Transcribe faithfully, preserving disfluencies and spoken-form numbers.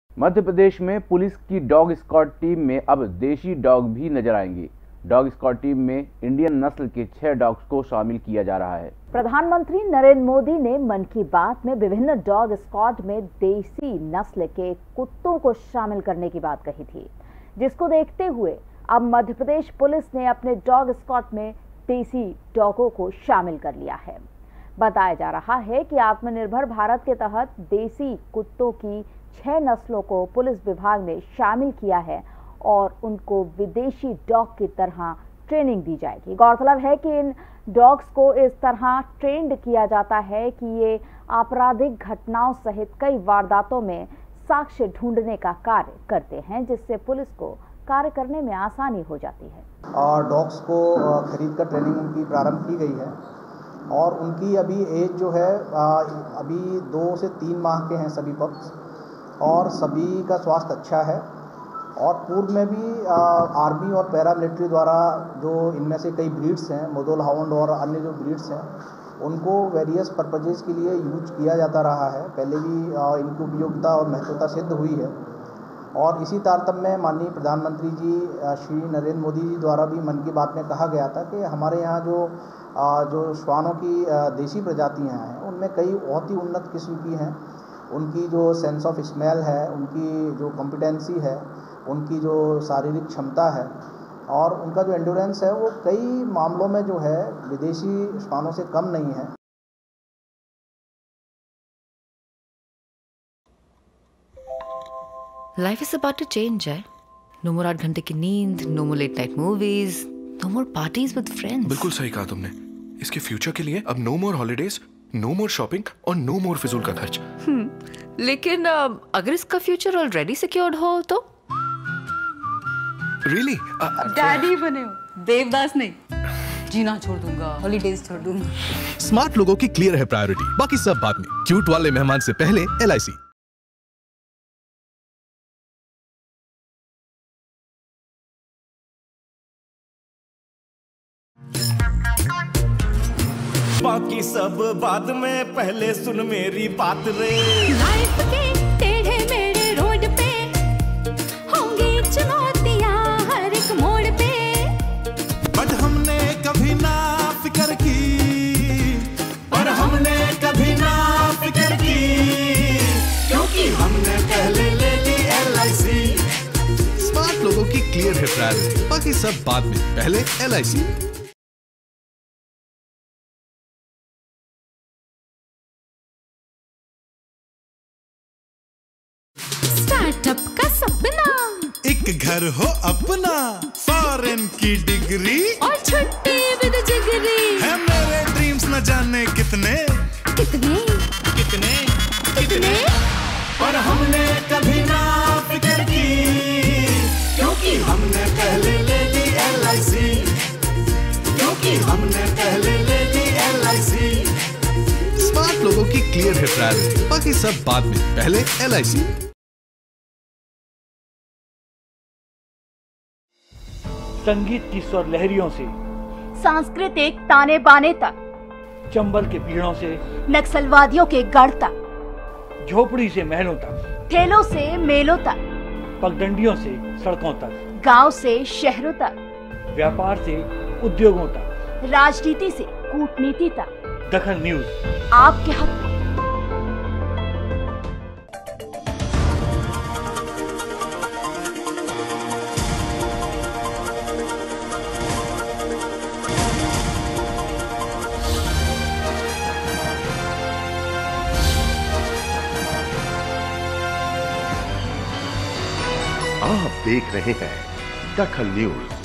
मध्य प्रदेश में पुलिस की dog squad team में अब देशी डॉग भी नजर आएंगे। डॉग स्क्वाड टीम में इंडियन नस्ल के छह डॉग्स को शामिल किया जा रहा है। प्रधानमंत्री नरेंद्र मोदी ने मन की बात में विभिन्न डॉग स्क्वाड में देसी नस्ल के कुत्तों को शामिल करने की बात कही थी, जिसको देखते हुए अब मध्य प्रदेश पुलिस ने अपने डॉग स्क्वाड में देसी डॉगों को शामिल कर लिया है। बताया जा रहा है कि आत्मनिर्भर भारत के तहत देसी कुत्तों की छह नस्लों को पुलिस विभाग ने शामिल किया है और उनको विदेशी डॉग की तरह ट्रेनिंग दी जाएगी। गौरतलब है कि इन डॉग्स को इस तरह ट्रेंड किया जाता है कि ये आपराधिक घटनाओं सहित कई वारदातों में साक्ष्य ढूंढने का कार्य करते हैं, जिससे पुलिस को कार्य करने में आसानी हो जाती है। और डॉग्स को खरीद कर ट्रेनिंग उनकी प्रारंभ की गई है और उनकी अभी एज जो है अभी दो से तीन माह के हैं सभी पक्ष, और सभी का स्वास्थ्य अच्छा है। और पूर्व में भी आ, आर्मी और पैरामिलिट्री द्वारा जो इनमें से कई ब्रीड्स हैं, मुधोल हाउंड और अन्य जो ब्रीड्स हैं, उनको वेरियस पर्पजेज़ के लिए यूज किया जाता रहा है। पहले भी आ, इनकी उपयोगिता और महत्वता सिद्ध हुई है और इसी तारतम्य में माननीय प्रधानमंत्री जी श्री नरेंद्र मोदी जी द्वारा भी मन की बात में कहा गया था कि हमारे यहाँ जो आ, जो श्वानों की आ, देशी प्रजातियाँ हैं, उनमें कई बहुत ही उन्नत किस्म की हैं। उनकी जो सेंस ऑफ स्मेल है, उनकी जो कॉम्पिटेंसी है, उनकी जो शारीरिक क्षमता है और उनका जो एंड्योरेंस है, वो कई मामलों में जो है विदेशी श्वानों से कम नहीं है। Life is about to change, है? No more आठ घंटे की नींद, no more late night movies, no more parties with friends. बिल्कुल सही कहा तुमने। इसके फ्यूचर के लिए अब no more holidays, no more shopping और no more फिजूल का खर्च। हम्म, लेकिन अगर इसका फ्यूचर ऑलरेडी सिक्योर्ड हो तो? Really? डैडी बने हो, देवदास नहीं। जीना छोड़ दूंगा, हॉलीडेज छोड़ दूंगा। स्मार्ट लोगों की क्लियर है प्रायोरिटी, बाकी सब बाद में। क्यूट वाले मेहमान से पहले एल आई सी। बाकी सब बाद में, पहले सुन मेरी बात रे। लाइफ के टेढ़े मेढ़े रोड पे होंगी चुनौतियां हर एक मोड़ पे, बट हमने कभी ना फिक्र की, पर हमने कभी ना फिक्र की, क्योंकि हमने पहले ले ली एल आई सी। स्मार्ट लोगों की क्लियर है प्रायोरिटी, बाकी सब बाद में, पहले एल आई सी। स्टार्टअप का सपना, एक घर हो अपना, फॉरेन की डिग्री और छुट्टी विद जिगरी, है मेरे ड्रीम्स न जाने कितने कितने कितने कितने, पर हमने कभी ना फिक्र की, क्योंकि हमने पहले ले ली एल आई सी, क्योंकि हमने पहले ले ली एल आई सी। स्मार्ट लोगों की क्लियर है प्रायोरिटी, बाकी सब बाद में, पहले एल आई सी। संगीत की स्वर लहरियों से सांस्कृतिक ताने बाने तक, चंबल के पीड़ों से नक्सलवादियों के गढ़ तक, झोपड़ी से महलों तक, ठेलों से मेलों तक, पगडंडियों से सड़कों तक, गांव से शहरों तक, व्यापार से उद्योगों तक, राजनीति से कूटनीति तक, दखल न्यूज आपके हक में। आप देख रहे हैं दखल न्यूज।